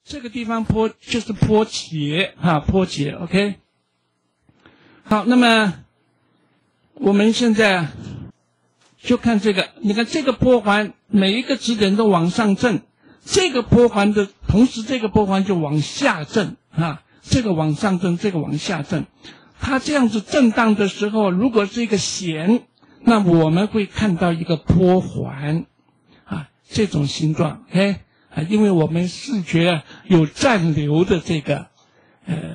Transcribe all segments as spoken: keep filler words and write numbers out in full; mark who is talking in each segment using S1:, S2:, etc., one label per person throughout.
S1: 这个地方波就是波节啊，波节 ，OK。好，那么我们现在就看这个，你看这个波环每一个指点都往上震，这个波环的同时，这个波环就往下震啊，这个往上震，这个往下震。它这样子震荡的时候，如果是一个弦，那我们会看到一个波环啊，这种形状 ，OK。啊，因为我们视觉有暂留的这个，呃，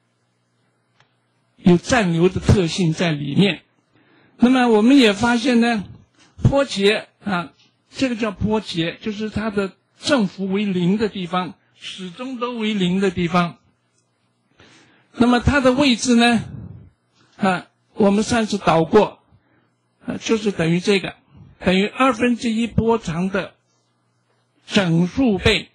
S1: 有暂留的特性在里面。那么我们也发现呢，波节啊，这个叫波节，就是它的振幅为零的地方，始终都为零的地方。那么它的位置呢，啊，我们上次导过，啊，就是等于这个，等于二分之一波长的整数倍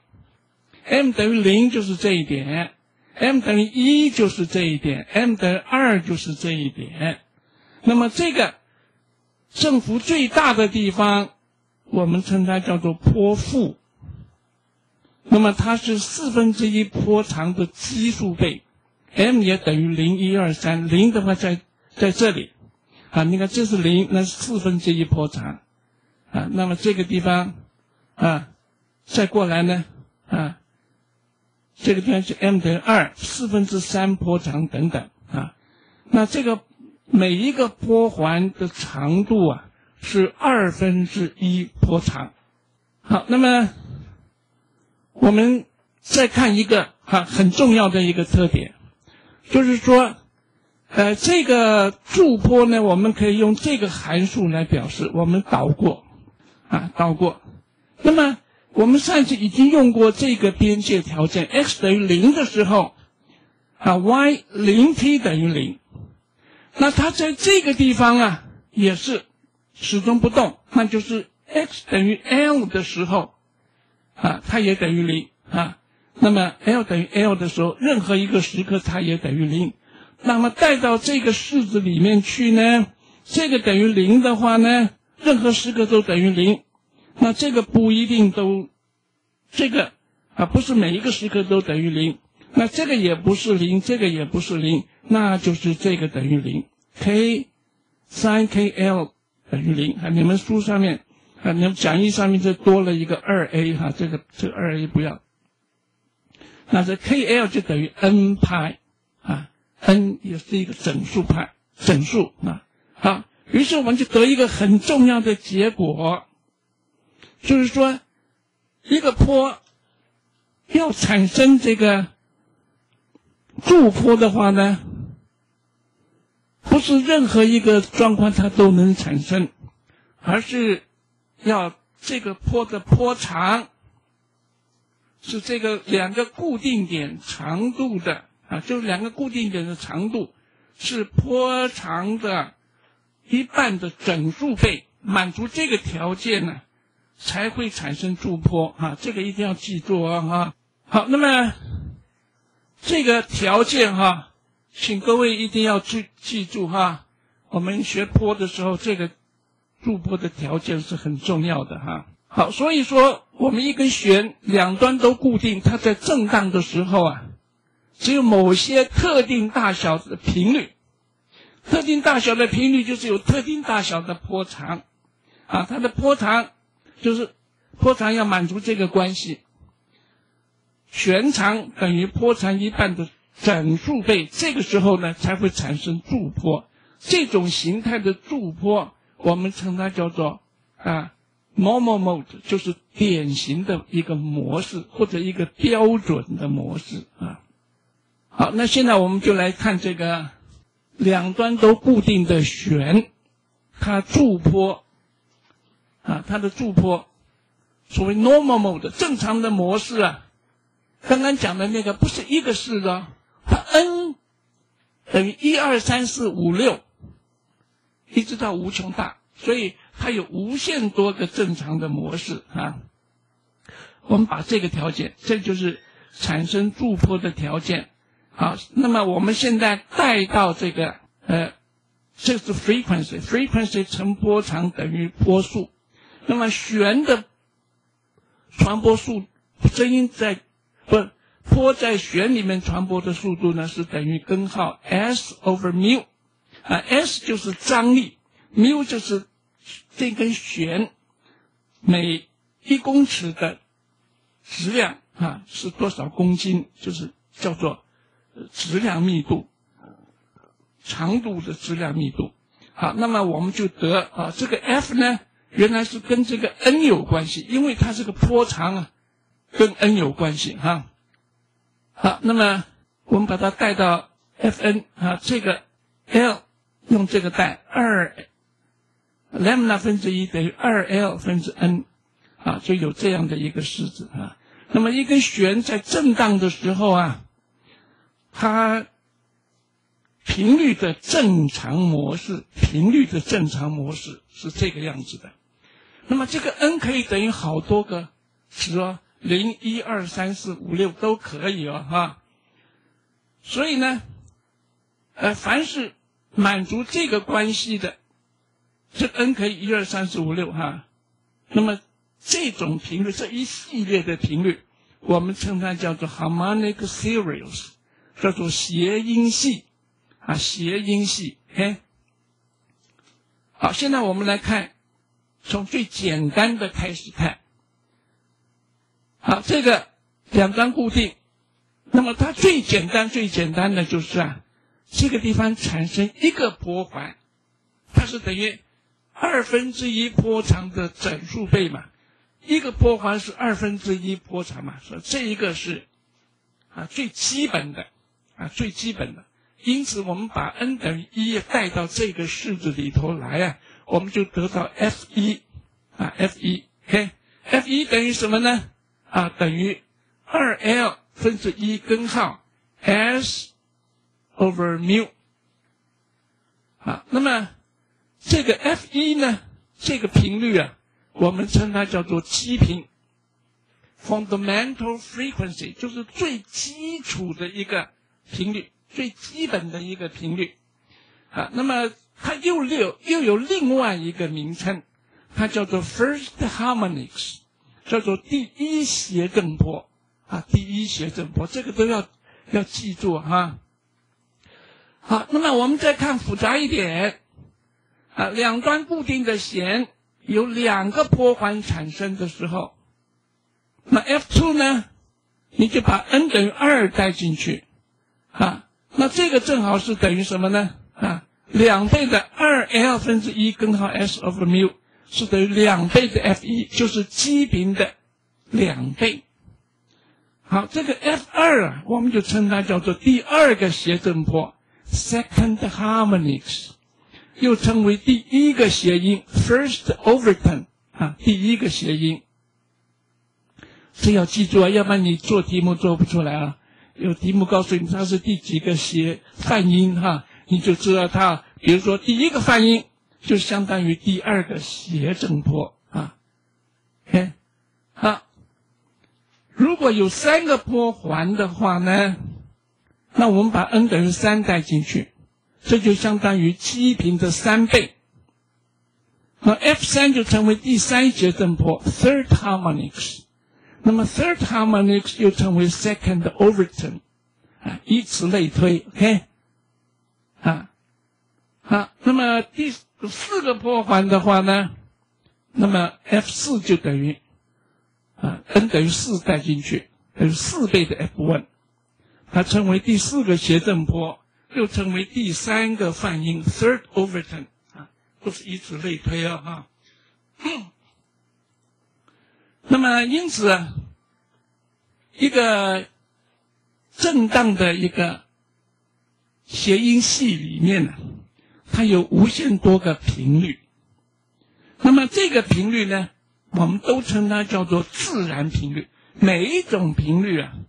S1: ，m 等于零就是这一点 ，m 等于一就是这一点 ，m 等于二就是这一点。那么这个振幅最大的地方，我们称它叫做波腹。那么它是四分之一波长的奇数倍 ，m 也等于零、一、二、三，零的话在在这里啊，你看这是零，那是四分之一波长啊。那么这个地方啊。再过来呢，啊，这个地方是 m 等于二，四分之三波长等等啊。那这个每一个波环的长度啊是二分之一波长。好，那么我们再看一个啊很重要的一个特点，就是说，呃，这个驻波呢，我们可以用这个函数来表示，我们导过啊，导过。那么我们上次已经用过这个边界条件 ，x 等于零的时候，啊 ，y 零 t 等于零，那它在这个地方啊也是始终不动，那就是 x 等于 l 的时候，啊，它也等于零啊。那么 l 等于 l 的时候，任何一个时刻它也等于零。那么带到这个式子里面去呢，这个等于零的话呢，任何时刻都等于零。那这个不一定都，这个啊不是每一个时刻都等于零，那这个也不是零，这个也不是零，那就是这个等于零 ，k sin kl 等于零啊。你们书上面啊，你们讲义上面这多了一个二 a 哈、啊，这个这个二 a 不要。那这 kl 就等于 n 派啊 ，n 也是一个整数派，整数啊。好，于是我们就得一个很重要的结果。就是说，一个波要产生这个驻波的话呢，不是任何一个状况它都能产生，而是要这个波的波长是这个两个固定点长度的啊，就是两个固定点的长度是波长的一半的整数倍，满足这个条件呢，才会产生驻波啊，这个一定要记住啊哈。好，那么这个条件哈，请各位一定要记记住哈。我们学波的时候，这个驻波的条件是很重要的哈。好，所以说我们一根弦两端都固定，它在震荡的时候啊，只有某些特定大小的频率，特定大小的频率就是有特定大小的波长啊，它的波长。就是波长要满足这个关系，弦长等于波长一半的整数倍，这个时候呢才会产生驻波。这种形态的驻波，我们称它叫做啊 normal mode， 就是典型的一个模式或者一个标准的模式啊。好，那现在我们就来看这个两端都固定的弦，它驻波。啊，它的驻波，所谓 normal mode 正常的模式啊，刚刚讲的那个不是一个式的，它 n 等于一二三四五六，一直到无穷大，所以它有无限多个正常的模式啊。我们把这个条件，这就是产生驻波的条件。好，那么我们现在带到这个呃，这是 frequency， frequency 乘波长等于波速。那么弦的传播速声音在不波在弦里面传播的速度呢，是等于根号 S over mu， 啊 ，S 就是张力 ，mu 就是这根弦每一公尺的质量啊是多少公斤，就是叫做质量密度，长度的质量密度。好，那么我们就得啊，这个 F 呢，原来是跟这个 N 有关系，因为它这个波长啊，跟 N 有关系哈。好，那么我们把它带到 Fn 啊，这个 L 用这个带二 lambda 分之一等于二 L 分之 N 啊，就有这样的一个式子啊。那么一根弦在震荡的时候啊，它频率的正常模式，频率的正常模式是这个样子的。那么这个 N 可以等于好多个值哦，零、一、二、三、四、五、六都可以哦，哈。所以呢，呃，凡是满足这个关系的，这 N 可以一、二、三、四、五、六哈。那么这种频率，这一系列的频率，我们称它叫做 harmonic series， 叫做谐音系。啊，谐音系，嘿，好，现在我们来看，从最简单的开始看。好，这个两端固定，那么它最简单、最简单的就是啊，这个地方产生一个波环，它是等于二分之一波长的整数倍嘛，一个波环是二分之一波长嘛，所以这一个是啊最基本的啊最基本的。因此，我们把 n 等于一带到这个式子里头来啊，我们就得到 F 一 啊 ，F 一 ，OK，F 一 等于什么呢？啊，等于二 L 分之一根号 S over mu。啊，那么这个 F 一 呢，这个频率啊，我们称它叫做基频 ，fundamental frequency， 就是最基础的一个频率。最基本的一个频率，啊，那么它又有又有另外一个名称，它叫做 first harmonics， 叫做第一谐振波，啊，第一谐振波，这个都要要记住哈。好，那么我们再看复杂一点，啊，两端固定的弦有两个波环产生的时候，那 F 二 呢，你就把 n 等于二带进去，啊。那这个正好是等于什么呢？啊，两倍的二 L 分之一根号 S over mu 是等于两倍的 F 一，就是基频的两倍。好，这个 F 二 啊，我们就称它叫做第二个谐振波 （second harmonics）， 又称为第一个谐音 （first overtone） 啊，第一个谐音。这要记住啊，要不然你做题目做不出来啊。有题目告诉你它是第几个谐泛音哈，你就知道它，比如说第一个泛音就相当于第二个谐振波啊。OK， 好，如果有三个波环的话呢，那我们把 n 等于三带进去，这就相当于基频的三倍。那 F 三 就成为第三谐振波 （third harmonics）。那么 third harmonics 又称为 second overtone， 啊，以此类推 ，OK， 啊，好，那么第四个波环的话呢，那么 F 四 就等于啊 n 等于四带进去，等于四倍的 F 一， 它称为第四个谐振波，又称为第三个泛音 third overtone， 啊，都是以此类推啊，哈。那么，因此啊，一个震荡的一个谐音系里面呢，它有无限多个频率。那么这个频率呢，我们都称它叫做自然频率。每一种频率啊，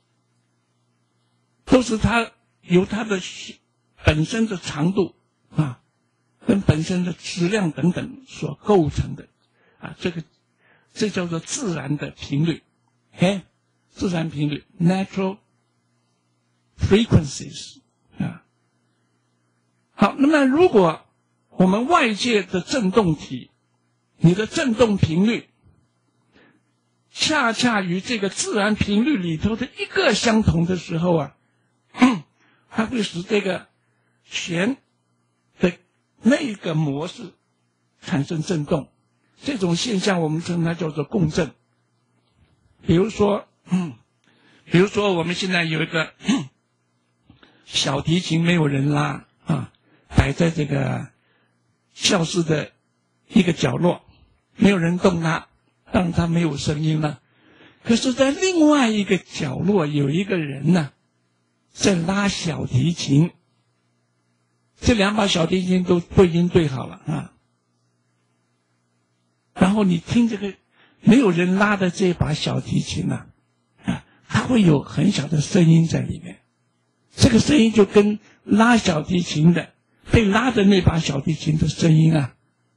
S1: 都是它由它的本身的长度啊，跟本身的质量等等所构成的啊，这个。这叫做自然的频率，哎，自然频率 （natural frequencies） 啊。好，那么如果我们外界的振动体，你的振动频率恰恰与这个自然频率里头的一个相同的时候啊，它会使这个弦的那个模式产生振动。这种现象我们称它叫做共振。比如说，嗯，比如说我们现在有一个小提琴没有人拉啊，摆在这个教室的一个角落，没有人动它，当然它没有声音了。可是在另外一个角落有一个人呢，在拉小提琴，这两把小提琴都都已经对好了啊。然后你听这个没有人拉的这把小提琴呢、啊，啊，它会有很小的声音在里面，这个声音就跟拉小提琴的被拉的那把小提琴的声音啊，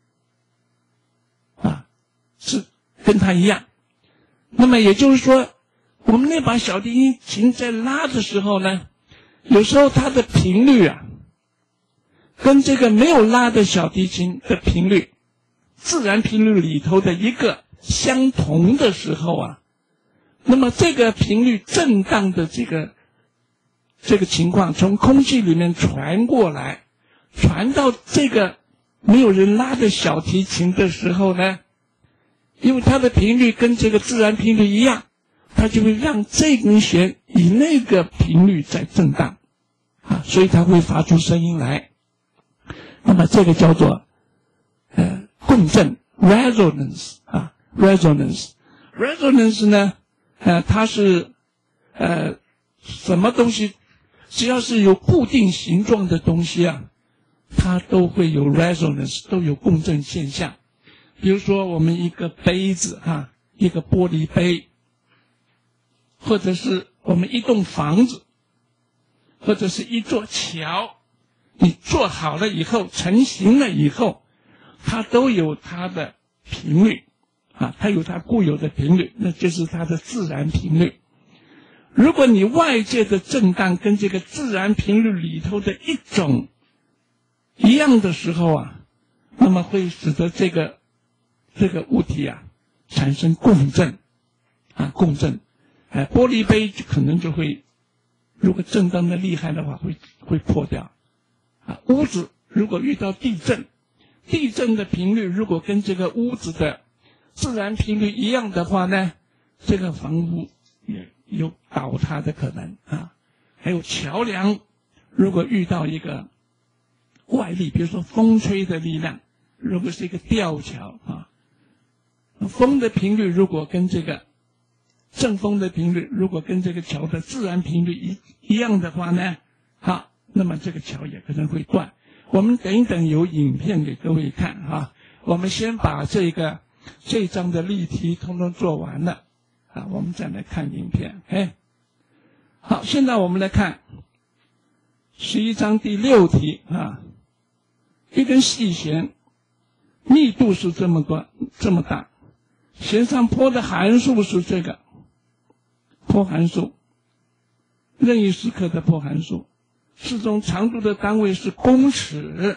S1: 啊，是跟它一样。那么也就是说，我们那把小提琴在拉的时候呢，有时候它的频率啊，跟这个没有拉的小提琴的频率，自然频率里头的一个相同的时候啊，那么这个频率震荡的这个这个情况从空气里面传过来，传到这个没有人拉的小提琴的时候呢，因为它的频率跟这个自然频率一样，它就会让这根弦以那个频率在震荡啊，所以它会发出声音来。那么这个叫做呃共振 resonance 啊 resonance resonance 呢呃它是呃什么东西，只要是有固定形状的东西啊，它都会有 resonance， 都有共振现象。比如说我们一个杯子啊，一个玻璃杯，或者是我们一栋房子，或者是一座桥，你做好了以后，成型了以后，它都有它的频率啊，它有它固有的频率，那就是它的自然频率。如果你外界的震荡跟这个自然频率里头的一种一样的时候啊，那么会使得这个这个物体啊产生共振啊共振，哎，玻璃杯就可能就会，如果震荡的厉害的话，会会破掉啊。屋子如果遇到地震，地震的频率如果跟这个屋子的自然频率一样的话呢，这个房屋也有倒塌的可能啊。还有桥梁，如果遇到一个外力，比如说风吹的力量，如果是一个吊桥啊，风的频率如果跟这个阵风的频率如果跟这个桥的自然频率一一样的话呢，好，那么这个桥也可能会断。我们等一等有影片给各位看啊，我们先把这个这一章的例题通通做完了啊，我们再来看影片。哎，好，现在我们来看十一章第六题啊，一根细弦密度是这么多这么大，弦上坡的函数是这个坡函数，任意时刻的坡函数，适中长度的单位是公尺，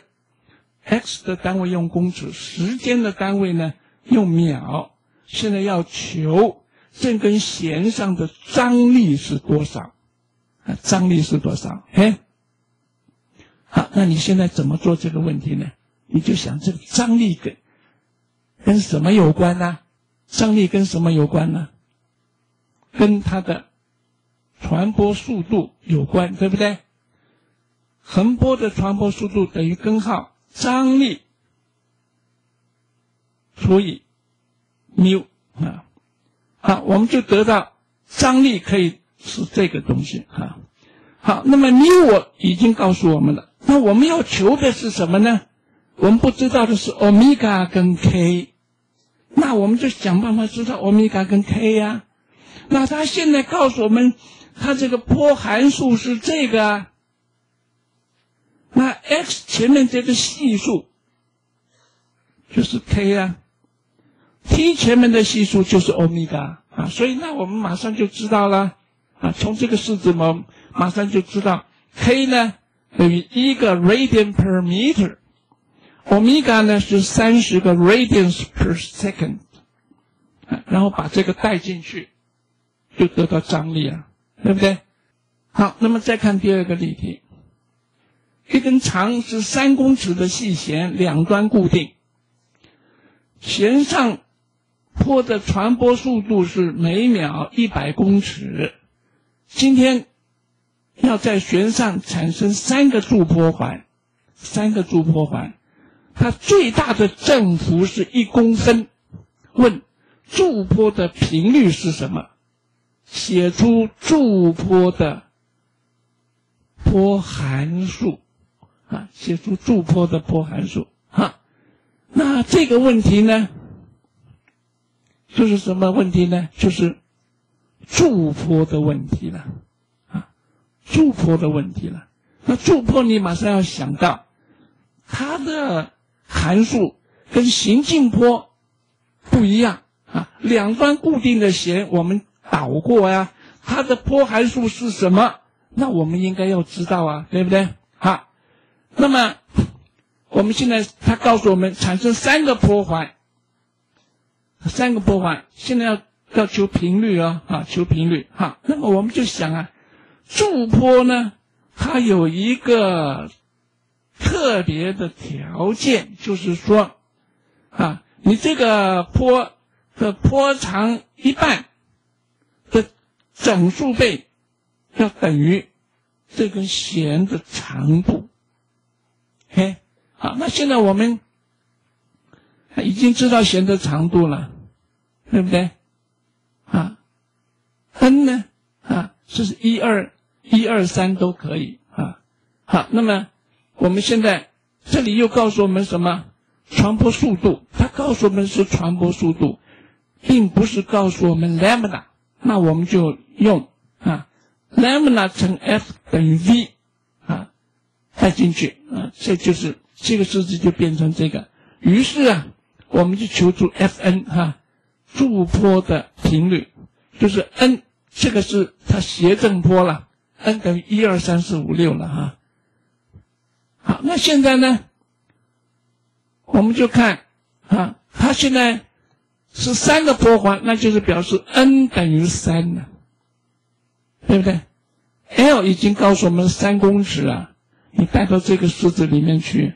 S1: x 的单位用公尺，时间的单位呢用秒。现在要求这根弦上的张力是多少啊？张力是多少？哎，好，那你现在怎么做这个问题呢？你就想这个张力跟跟什么有关呢？张力跟什么有关呢？跟它的传播速度有关，对不对？横波的传播速度等于根号张力除以缪啊，好，我们就得到张力可以是这个东西啊。好，那么缪我已经告诉我们了，那我们要求的是什么呢？我们不知道的是欧米伽跟 K， 那我们就想办法知道欧米伽跟 K 呀、啊。那他现在告诉我们，他这个波函数是这个啊，那 x 前面这个系数就是 K 啊 ，t 前面的系数就是欧米伽啊，所以那我们马上就知道了啊，从这个式子我们马上就知道 K 呢等于一个 radian per meter。欧米伽呢是三十个 radians per second， 然后把这个带进去，就得到张力了，对不对？好，那么再看第二个例题，一根长是三公尺的细弦，两端固定，弦上波的传播速度是每秒一百公尺。今天要在弦上产生三个驻波环，三个驻波环，它最大的振幅是一公分。问驻波的频率是什么？写出驻波的波函数啊，写出驻波的波函数啊。那这个问题呢，就是什么问题呢？就是驻波的问题了啊，驻波的问题了。那驻波你马上要想到，它的函数跟行进波不一样啊，两端固定的弦我们导过呀，它的波函数是什么？那我们应该要知道啊，对不对？好，那么我们现在他告诉我们产生三个波环，三个波环，现在要要求频率哦，啊，求频率。好，那么我们就想啊，驻波呢，它有一个特别的条件，就是说啊，你这个波的波长一半的整数倍要等于这根弦的长度。嘿，好，那现在我们已经知道弦的长度了，对不对？啊 ，n 呢？啊，这是一二一二三都可以啊。好，那么我们现在这里又告诉我们什么？传播速度，它告诉我们是传播速度，并不是告诉我们 lambda。那我们就用啊 lambda 乘 f 等于 v 啊带进去啊，这就是这个式子就变成这个。于是啊，我们就求出 fn 哈、啊，驻波的频率就是 n， 这个是它谐振波了 ，n 等于一二三四五六了哈、啊。好，那现在呢？我们就看啊，它现在是三个波环，那就是表示 n 等于三了，对不对 ？L 已经告诉我们三公尺啊，你带到这个式子里面去，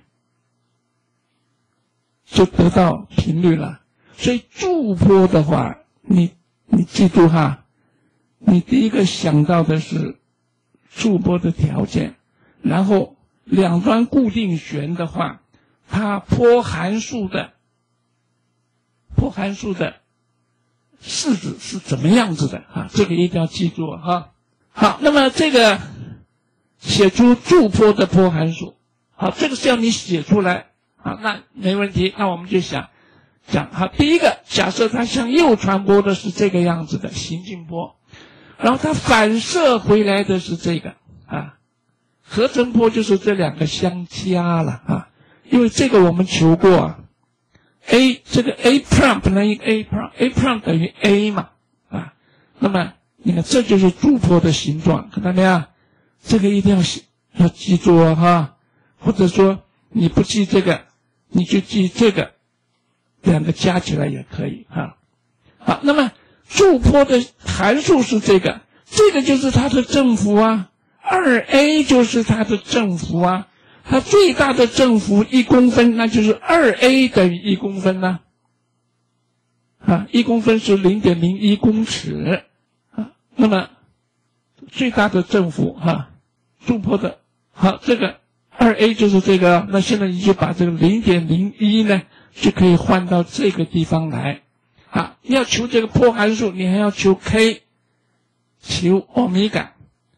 S1: 就得到频率了。所以驻波的话，你你记住哈，你第一个想到的是驻波的条件，然后两端固定弦的话。它波函数的波函数的式子是怎么样子的啊？这个一定要记住哈。好，那么这个写出驻波的波函数，好，这个是要你写出来啊，那没问题。那我们就想讲好，第一个假设它向右传播的是这个样子的行进波，然后它反射回来的是这个啊，合成波就是这两个相加了啊。因为这个我们求过啊 ，a 这个 a prime 不能一个 a prime，a prime 等于 a 嘛，啊，那么你看这就是驻波的形状，看到没有？这个一定要要记住啊哈，或者说你不记这个，你就记这个，两个加起来也可以哈。好，那么驻波的函数是这个，这个就是它的振幅啊，二 a 就是它的振幅啊。它最大的振幅一公分，那就是二 a 等于一公分呢、啊，啊，一公分是 零点零一公尺，啊，那么最大的振幅哈、啊，驻波的，好，这个二 a 就是这个，那现在你就把这个 零点零一 呢，就可以换到这个地方来，啊，要求这个波函数，你还要求 k， 求欧米伽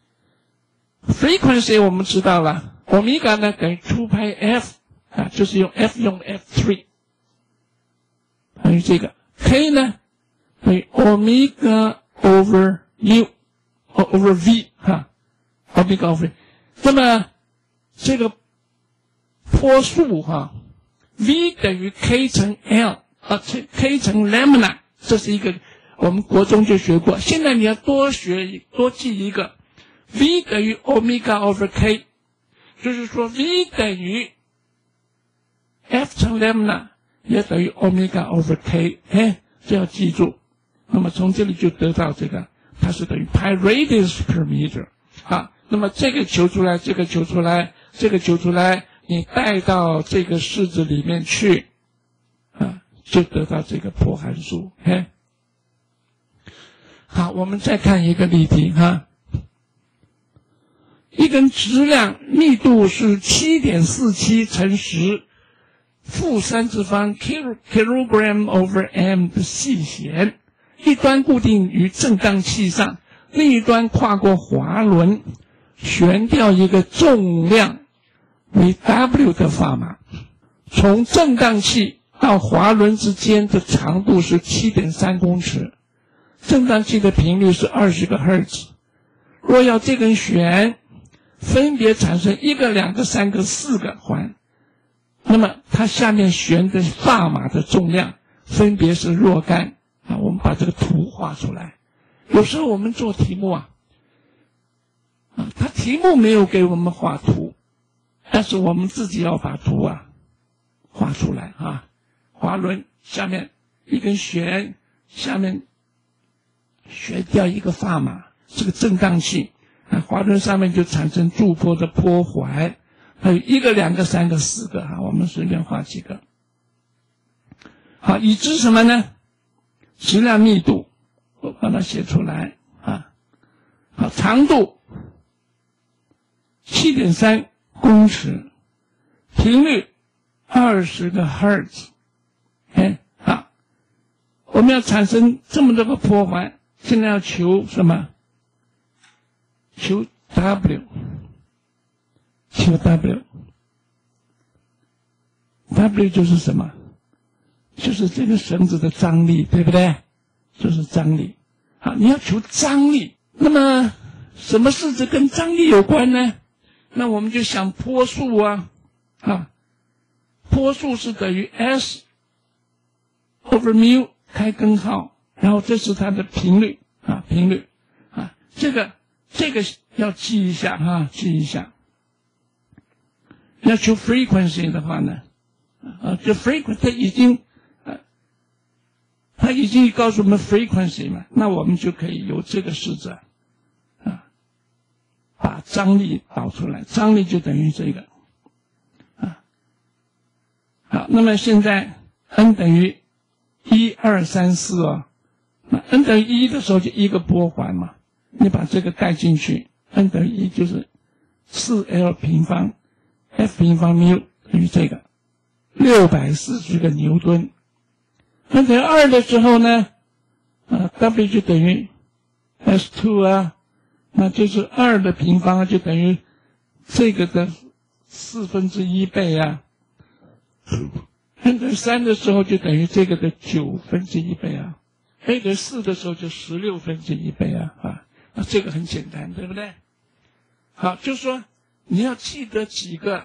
S1: ，frequency 我们知道了。欧米伽呢等于 two pi f 啊，就是用 f 用 f 三 等于这个 k 呢等于欧米伽 over u over v 哈，欧米伽 over v。那么这个波速哈 v 等于 k 乘 l 啊 ，k 乘 lambda， 这是一个我们国中就学过，现在你要多学多记一个 v 等于欧米伽 over k。就是说 v 等于 f 乘 lambda 也等于 omega over k， 哎，这要记住那么从这里就得到这个，它是等于 pi radius per meter 啊。那么这个求出来，这个求出来，这个求出来，你带到这个式子里面去啊，就得到这个波函数。嘿，好，我们再看一个例题哈。一根质量密度是 七点四七 乘十负三次方 kilogram over m 的细弦，一端固定于正当器上，另一端跨过滑轮，悬吊一个重量为 W 的砝码，从正当器到滑轮之间的长度是 七点三公尺，正当器的频率是二十个赫兹。若要这根弦分别产生一个、两个、三个、四个环，那么它下面旋的砝码的重量分别是若干啊。我们把这个图画出来。有时候我们做题目啊，啊，他题目没有给我们画图，但是我们自己要把图啊画出来啊。滑轮下面一根弦，下面悬吊一个砝码，这个正当器。啊，滑轮上面就产生驻波的波环，还有一个、两个、三个、四个啊，我们随便画几个。好，已知什么呢？质量密度，我把它写出来啊。好，长度 七点三公尺，频率二十个赫兹。哎，好，我们要产生这么多个波环，现在要求什么？求 W， 求 W，W W 就是什么？就是这个绳子的张力，对不对？就是张力。好，你要求张力，那么什么式子跟张力有关呢？那我们就想波速啊，啊，波速是等于 S over mu 开根号，然后这是它的频率啊，频率啊，这个。这个要记一下哈，记一下。要求 frequency 的话呢，啊，这 frequency 它已经，啊，它已经告诉我们 frequency 嘛，那我们就可以由这个式子，啊，把张力导出来，张力就等于这个，啊，好，那么现在 n 等于一二三四哦，那 n 等于一的时候就一个波环嘛。你把这个带进去 ，n 等于一就是四 L 平方 F 平方缪等于这个六百四十个牛顿。n 等于二的时候呢，啊 W 就等于 S 二 啊，那就是二的平方就等于这个的四分之一倍啊。n 等于三的时候就等于这个的九分之一倍啊。n 等于四的时候就十六分之一倍啊啊。那这个很简单，对不对？好，就是说你要记得几个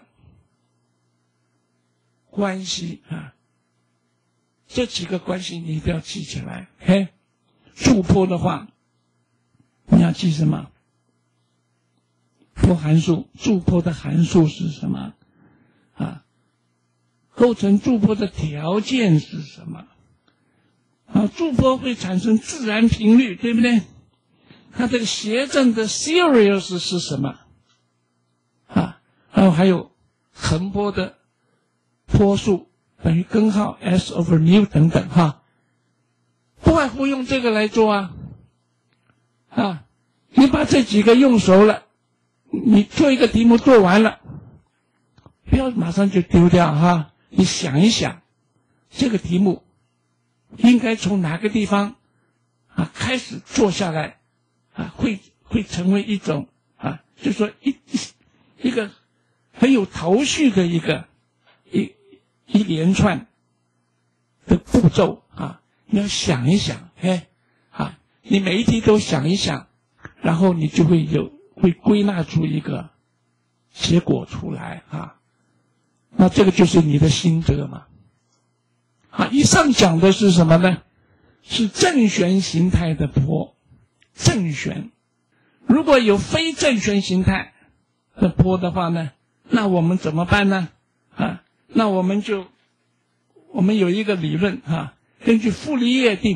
S1: 关系啊，这几个关系你一定要记起来。嘿，驻波的话，你要记什么？波函数，驻波的函数是什么？啊，构成驻波的条件是什么？啊，驻波会产生自然频率，对不对？它这个谐振的 series 是什么？啊，然后还有横波的波速等于根号 S over mu 等等哈，不外乎用这个来做啊。啊，你把这几个用熟了，你做一个题目做完了，不要马上就丢掉哈，你想一想，这个题目应该从哪个地方啊开始做下来？啊，会会成为一种啊，就说一一个很有头绪的一个一一连串的步骤啊，你要想一想，哎，啊，你每一题都想一想，然后你就会有会归纳出一个结果出来啊，那这个就是你的心得嘛。啊，以上讲的是什么呢？是正弦形态的波。正弦，如果有非正弦形态的波的话呢，那我们怎么办呢？啊，那我们就我们有一个理论啊，根据傅立叶定理，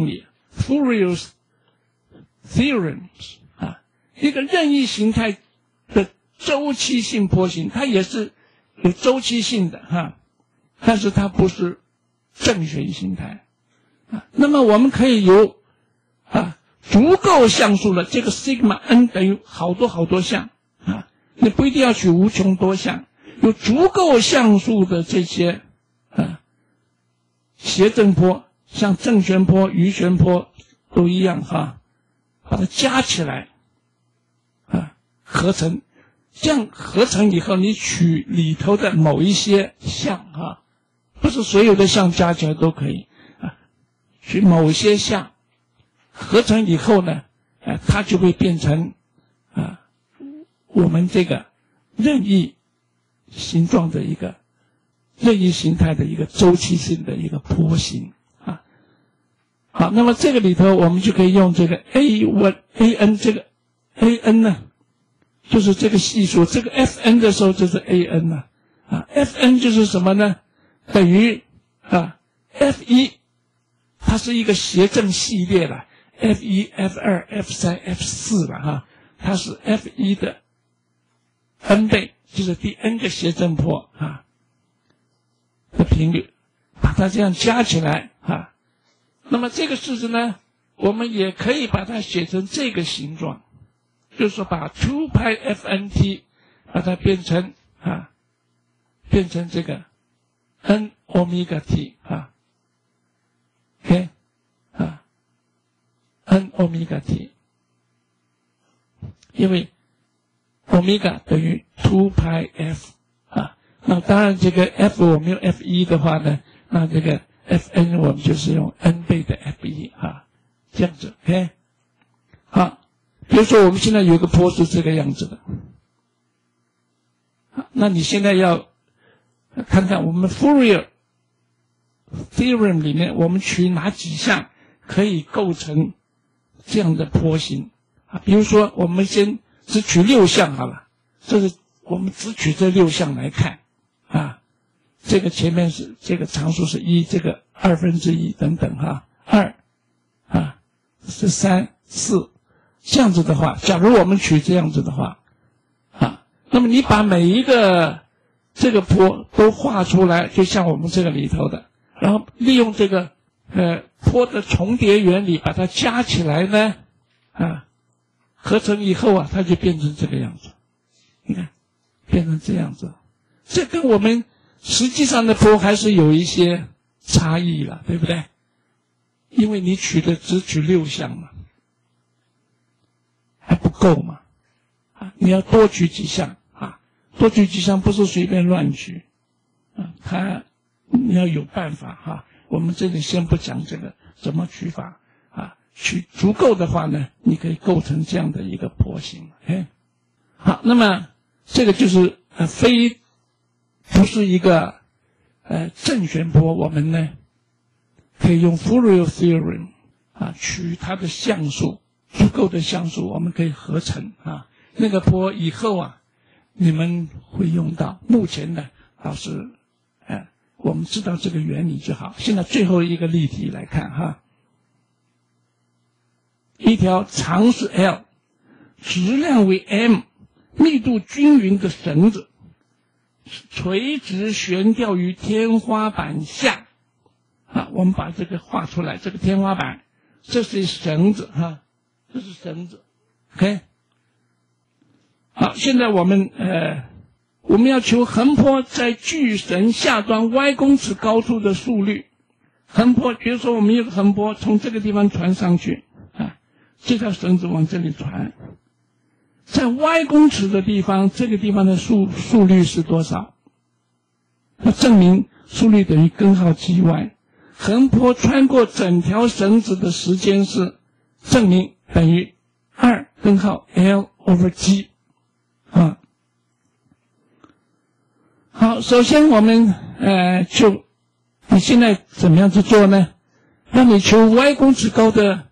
S1: Fourier theorems 啊，一个任意形态的周期性波形，它也是有周期性的哈、啊，但是它不是正弦形态啊。那么我们可以有啊足够像素的这个 sigma n 等于好多好多项啊，你不一定要取无穷多项，有足够像素的这些啊谐振波，像正弦波、余弦波都一样哈、啊，把它加起来啊合成。这样合成以后，你取里头的某一些项啊，不是所有的项加起来都可以啊，取某些项合成以后呢，啊，它就会变成啊我们这个任意形状的一个任意形态的一个周期性的一个波形啊。好，那么这个里头我们就可以用这个 A 1 A N 这个 A N 呢。就是这个系数，这个 F n 的时候就是 A n 了啊 ，F n 就是什么呢？等于啊 F 一，它是一个谐振系列了 ，F 一、F 二、F 三、F 四了哈，它是 F 一的 n 倍，就是第 n 个谐振波啊的频率，把它这样加起来啊，那么这个式子呢，我们也可以把它写成这个形状。就是说把 two pi f n t 把它变成啊，变成这个 n omega t 啊 ，OK 啊 ，n omega t， 因为 omega 等于 two pi f 啊，那当然这个 f 我们用 f 一的话呢，那这个 f n 我们就是用 n 倍的 f 一啊，这样子 ，OK， 好。比如说我们现在有一个波是这个样子的，那你现在要看看我们 Fourier theorem 里面我们取哪几项可以构成这样的波形啊？比如说我们先只取六项好了，这是我们只取这六项来看啊。这个前面是这个常数是一，这个二分之一等等哈，二啊是三四。这样子的话，假如我们取这样子的话，啊，那么你把每一个这个波都画出来，就像我们这个里头的，然后利用这个呃波的重叠原理把它加起来呢，啊，合成以后啊，它就变成这个样子。你看，变成这样子，这跟我们实际上的波还是有一些差异了，对不对？因为你取的只取六项嘛。还不够嘛？啊，你要多取几项啊，多取几项不是随便乱取啊，它你要有办法哈、啊。我们这里先不讲这个怎么取法啊，取足够的话呢，你可以构成这样的一个波形。哎，好，那么这个就是呃非不是一个呃正弦波，我们呢可以用 Fourier theorem 啊取它的像素。足够的像素我们可以合成啊，那个波以后啊，你们会用到。目前呢，老师，哎，我们知道这个原理就好。现在最后一个例题来看哈，一条长是 L， 质量为 M， 密度均匀的绳子，垂直悬吊于天花板下。啊，我们把这个画出来，这个天花板，这是绳子哈。这是绳子 ，OK。好，现在我们呃，我们要求横波在巨绳下端 y 公尺高处的速率。横波，比如说我们有个横波从这个地方传上去啊，这条绳子往这里传，在 y 公尺的地方，这个地方的速速率是多少？那证明速率等于根号 g_y。横波穿过整条绳子的时间是证明。等于二根号 L over G 啊。好，首先我们呃就你现在怎么样去做呢？让你求 y 公尺高的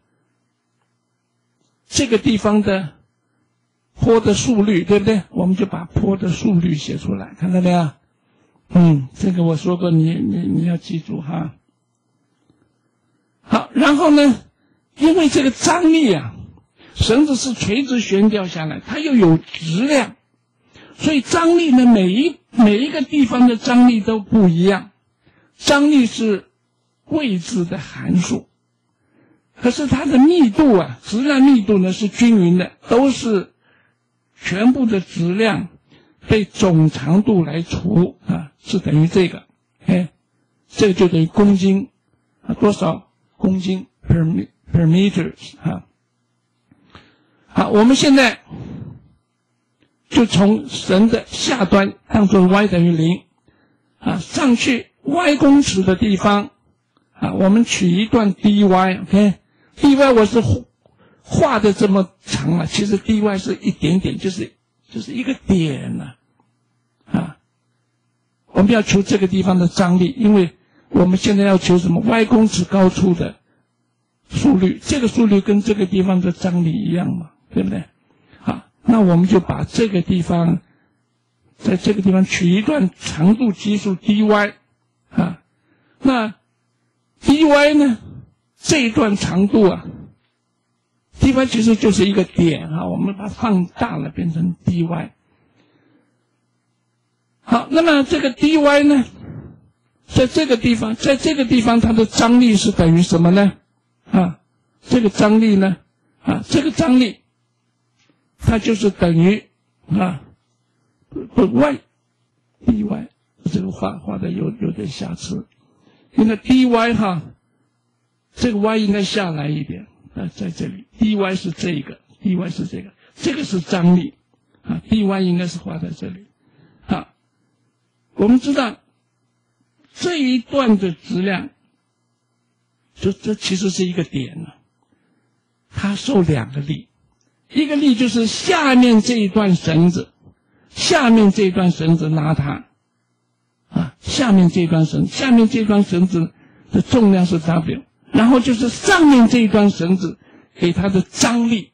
S1: 这个地方的坡的速率，对不对？我们就把坡的速率写出来，看到没有？嗯，这个我说过你，你你你要记住哈。好，然后呢？ 因为这个张力啊，绳子是垂直悬吊下来，它又有质量，所以张力呢，每一每一个地方的张力都不一样。张力是位置的函数，可是它的密度啊，质量密度呢是均匀的，都是全部的质量被总长度来除啊，是等于这个，哎，这个就等于公斤啊，多少公斤 per per meters 啊。好，我们现在就从绳的下端当作 y 等于零啊，上去 y 公尺的地方啊，我们取一段 dy，OK，dy 我是画的这么长了，其实 dy 是一点点，就是就是一个点了啊。我们要求这个地方的张力，因为我们现在要求什么 y 公尺高处的速率，这个速率跟这个地方的张力一样嘛，对不对？好，那我们就把这个地方，在这个地方取一段长度基数 dy 啊，那 dy 呢，这一段长度啊 dy 其实就是一个点啊，我们把它放大了变成 dy。好，那么这个 dy 呢，在这个地方，在这个地方它的张力是等于什么呢？啊，这个张力呢，啊，这个张力它就是等于啊，不 y dy， 这个画画的有有点瑕疵，因为 dy 哈，这个 y 应该下来一点啊，在这里 dy 是这个 dy 是这个，这个是张力啊 ，dy 应该是画在这里啊。我们知道这一段的质量，就这其实是一个点了，它受两个力，一个力就是下面这一段绳子，下面这一段绳子拉它，啊，下面这一段绳，下面这段绳子的重量是 W， 然后就是上面这一段绳子给它的张力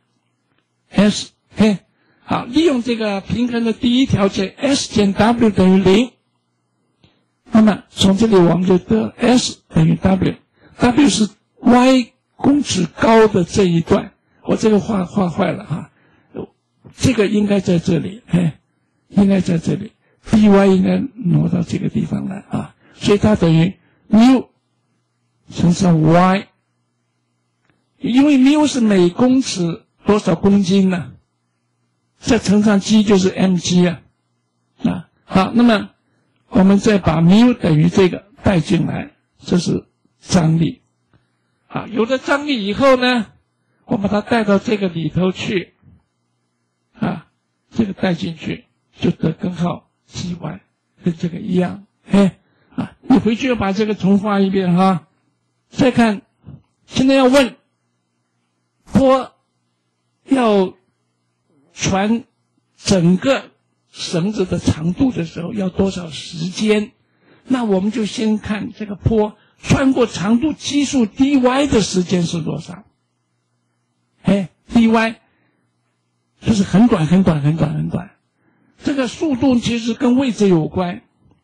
S1: S， 嘿，好，利用这个平衡的第一条件 S 减 W 等于零。那么从这里我们就得 S 等于 W，W 是 y 公尺高的这一段，我这个画画坏了哈，这个应该在这里，哎，应该在这里 ，dy 应该挪到这个地方来啊，所以它等于 mu 乘上 y， 因为 mu 是每公尺多少公斤呢？再乘上 g 就是 mg 啊，啊，好，那么我们再把 mu 等于这个带进来，这是张力。好，有了张力以后呢，我把它带到这个里头去，啊，这个带进去就得根号 gy， 跟这个一样。哎，啊，你回去要把这个重画一遍哈。再看，现在要问，坡要传整个绳子的长度的时候要多少时间？那我们就先看这个坡穿过长度基数 dy 的时间是多少？哎 ，dy 就是很短很短很短很短。这个速度其实跟位置有关，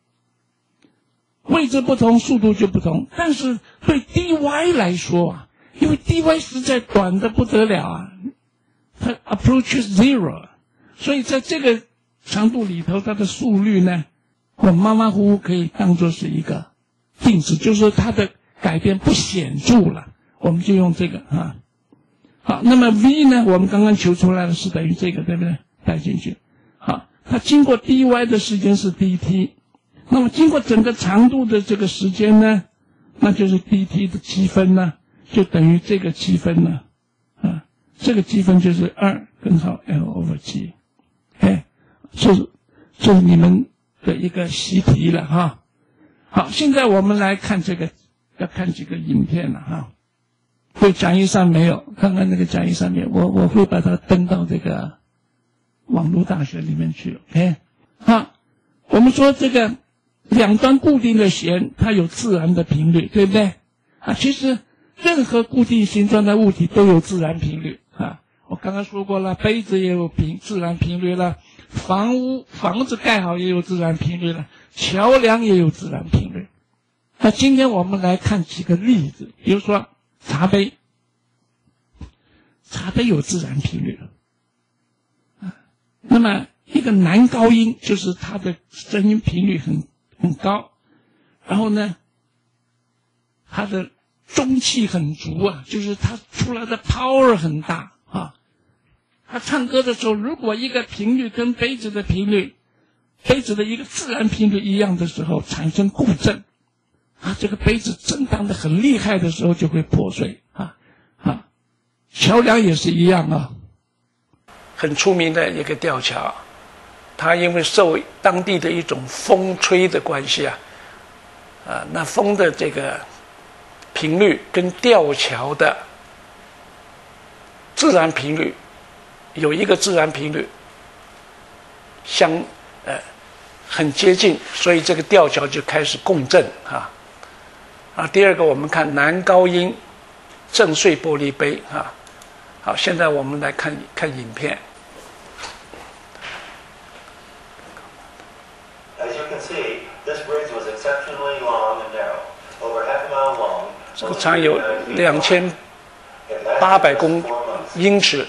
S1: 位置不同，速度就不同。但是对 dy 来说啊，因为 dy 实在短的不得了啊，它 approaches zero， 所以在这个长度里头，它的速率呢，我马马虎虎可以当作是一个定值，就是说它的改变不显著了，我们就用这个啊。好，那么 v 呢，我们刚刚求出来的是等于这个，对不对？带进去。好，它经过 dy 的时间是 dt， 那么经过整个长度的这个时间呢，那就是 dt 的积分呢，就等于这个积分呢，啊，这个积分就是二根号 L over G， 哎。这是这是你们的一个习题了哈。好，现在我们来看这个，要看几个影片了哈。对，讲义上没有，刚刚那个讲义上面，我我会把它登到这个网络大学里面去。OK， 好，我们说这个两端固定的弦，它有自然的频率，对不对？啊，其实任何固定形状的物体都有自然频率啊。我刚刚说过了，杯子也有频自然频率了。房屋房子盖好也有自然频率了，桥梁也有自然频率。那今天我们来看几个例子，比如说茶杯， 它都有自然频率啊。那么一个男高音就是它的声音频率很很高，然后呢，它的中气很足啊，就是它出来的 power 很大啊。他唱歌的时候，如果一个频率跟杯子的频率、杯子的一个自然频率一样的时候，产生共振，啊，这个杯子震荡的很厉害的时候就会破碎啊啊！桥梁也是一样啊，很出名的一个吊桥，它因为受当地的一种风吹的关系啊，啊，那风的这个频率跟吊桥的自然频率有一个自然频率相呃很接近，所以这个吊桥就开始共振啊。啊，第二个我们看男高音震碎玻璃杯啊。好，现在我们来看看影片。
S2: As you can see, this bridge was exceptionally long and narrow, over half a mile long.
S1: 这个长有两千八百公英尺。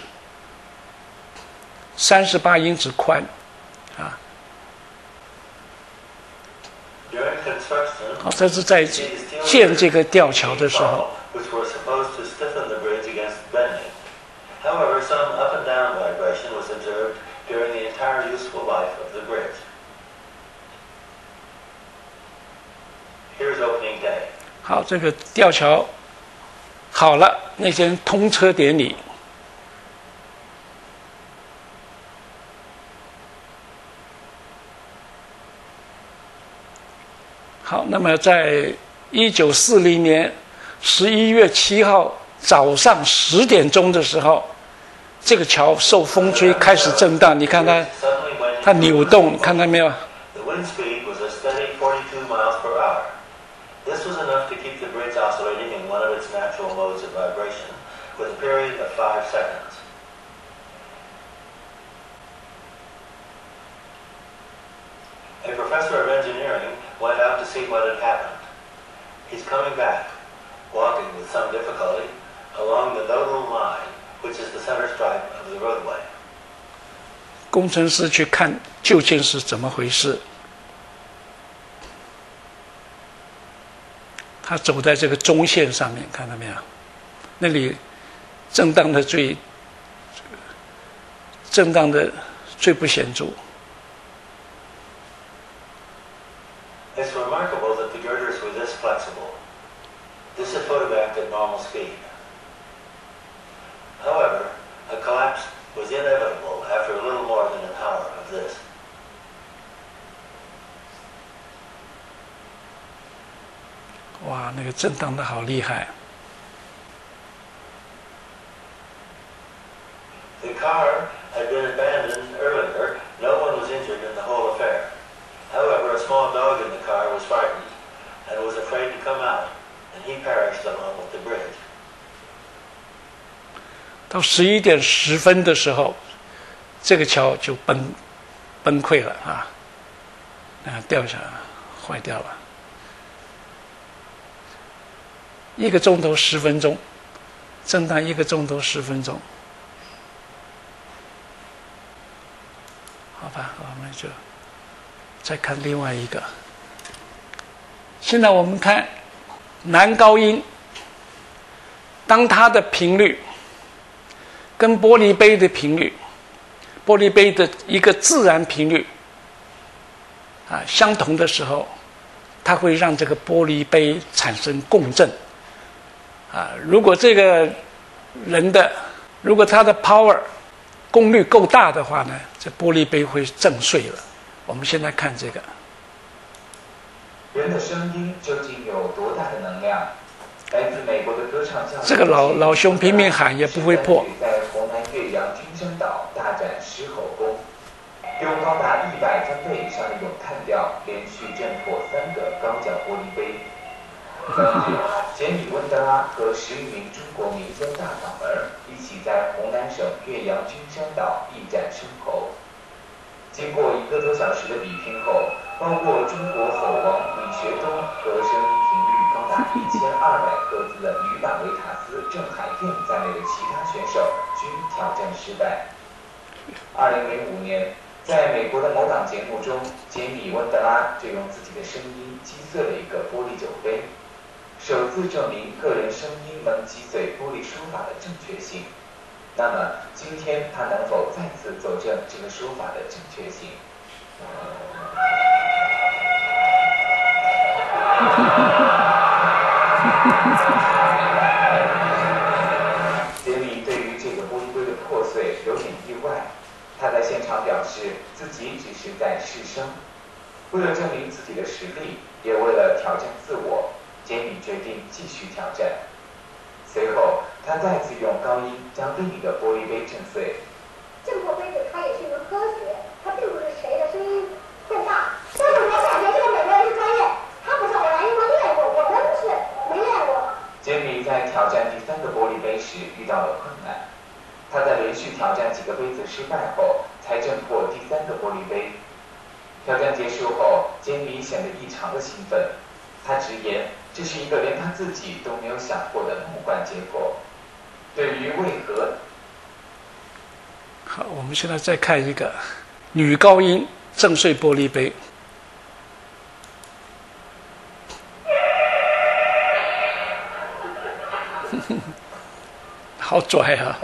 S1: 三十八英尺宽，啊，好，这是在建这个吊桥的时候。好，这个吊桥好了，那天通车典礼。好，那么在一九四零年十一月七号早上十点钟的时候，这个桥受风吹开始震荡，你看它，它扭动，看到没有？
S2: A professor of engineering went out to see what had happened. He's coming back, walking with some difficulty along the nodal line, which is the center stripe of the roadway.
S1: 工程师去看究竟是怎么回事。他走在这个中线上面，看到没有？那里震荡的最震荡的最不显著。
S2: It's remarkable that the girders were this flexible. This is photographed at normal speed. However, a collapse was inevitable after a little more than an hour of this.
S1: 哇，那个震荡的好厉害！
S2: The car had been abandoned earlier. No one was injured in the whole affair. However, a small dog in the car was frightened and was afraid to come out, and he perished along with the bridge.
S1: 到十一点十分的时候，这个桥就崩崩溃了啊，啊，掉下来，坏掉了。一个钟头十分钟，震荡一个钟头十分钟。好吧，我们就。 再看另外一个，现在我们看男高音，当它的频率跟玻璃杯的频率，玻璃杯的一个自然频率啊相同的时候，它会让这个玻璃杯产生共振啊。如果这个人的，如果他的 power 功率够大的话呢，这玻璃杯会震碎了。 我们现在看这个。
S3: 人的声音究竟有多大的能量？来自美国的歌唱教授，
S1: 这个老老兄拼命喊也不会破。
S3: 在湖南岳阳金声岛大展狮吼功，用高达一百分贝以上的咏叹调，连续震破三个高脚玻璃杯。当日，简米温德拉和十余名中国民间大嗓门一起在湖南省岳阳金山岛一展声喉。 经过一个多小时的比拼后， 包括中国吼王李学东和声音频率高达一千二百赫兹的女版维塔斯郑海燕在内的其他选手均挑战失败。二零零五年，在美国的某档节目中，杰米·温德拉就用自己的声音击碎了一个玻璃酒杯，首次证明个人声音能击碎玻璃说法的正确性。那么，今天他能否再次佐证这个说法的正确性？杰米对于这个玻璃杯的破碎有点意外，他在现场表示自己只是在试声。为了证明自己的实力，也为了挑战自我，杰米决定继续挑战。随后，他再次用高音将另一个玻璃杯震碎。
S4: 震破杯子，它也是一门科学，它并不是谁的声音更大。但是我感觉这个美国人是专业，他不像我来英国练过，我真是没练过。
S3: 杰米在挑战第三个玻璃杯时遇到了困难，他在连续挑战几个杯子失败后，才震破第三个玻璃杯。挑战结束后，杰米显得异常的兴奋。他直言，这是一个连他自己都没有想过的梦幻结果。对于为何，
S1: 好，我们现在再看一个女高音震碎玻璃杯。好拽啊！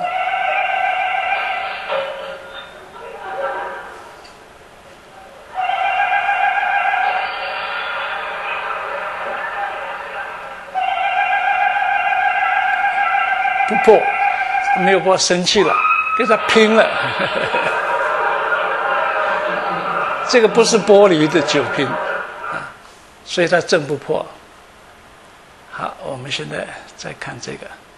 S1: 不破，没有破，生气了，跟他拼了。这个不是玻璃的酒瓶，所以它震不破。好，我们现在再看这个。